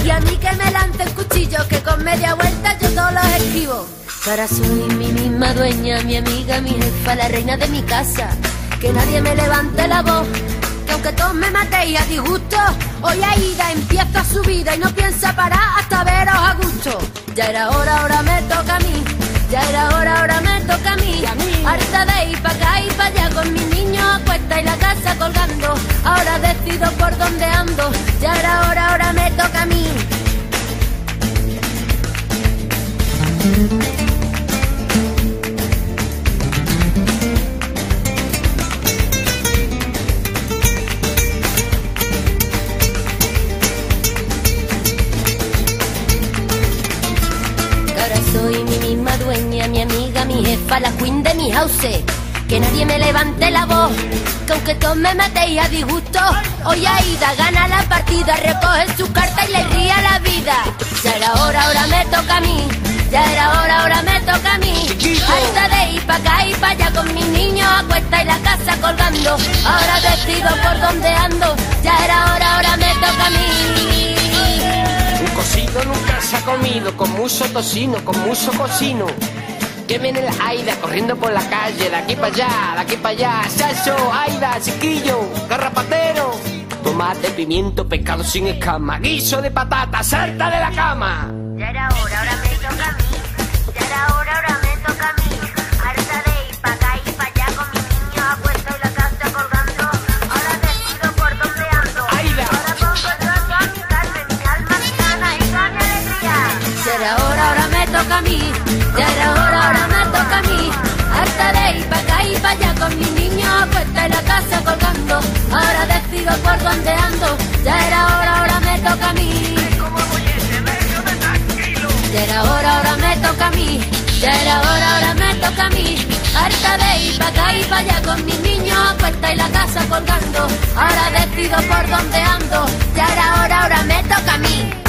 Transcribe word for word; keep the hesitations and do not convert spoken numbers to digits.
Y a mí que me lancen cuchillos, que con media vuelta yo todos los esquivo. Que ahora soy mi misma dueña, mi amiga, mi jefa, la reina de mi casa. Que nadie me levante la voz, que aunque todos me matéis a disgusto, hoy Aida empieza su vida y no piensa parar hasta veros a gusto. Ya era hora, ahora me toca a mí. Ya era hora, ahora me toca a mí. Harta de ir pa' acá y pa' allá con mis niños a cuesta y la casa colgando. Ahora decido por dónde ando. Ya era hora, ahora me toca a mí. Soy mi misma dueña, mi amiga, mi jefa, la queen de mi house. Que nadie me levante la voz, que aunque todos me matéis a disgusto, hoy Aida gana la partida, recoge su carta y le ría la vida. Ya era hora, ahora me toca a mí. Ya era hora, ahora me toca a mí. Harta de ir pa' acá y pa' allá con mis niños a cuesta y la casa colgando. Ahora decido por dónde ando. Ya era hora, ahora me toca a mí. Un cocido nunca se ha comido, con mucho tocino, con mucho cocino. Que viene el Aida corriendo por la calle, de aquí para allá, de aquí para allá. Chacho, Aida, chiquillo, garrapatero. Tomate, pimiento, pescado sin escama, guiso de patata, salta de la cama. Ya era hora, ahora me toca a mí. Ya era hora, ahora me toca a mí. Harta de ir pa' acá y pa' allá con mis niños a cuesta y la casa colgando. Ahora decido por dónde ando. Aida. Ahora pongo el brazo a mi carne, mi alma, mi gana y gana alegría. Ya era hora, ahora me toca a mí. Ya era hora, ahora me toca a mí. Harta de ir pa' acá y pa' allá con mis niños a cuesta y la casa colgando. Ahora decido por dónde ando. Ya era hora, ahora me toca a mí. Ya era hora, ahora me toca a mí. Ya era hora, ahora me toca a mí. Harta de ir pa' acá y pa' allá con mis niños a cuesta y la casa colgando. Ahora decido por dónde ando. Ya era hora, ahora me toca a mí.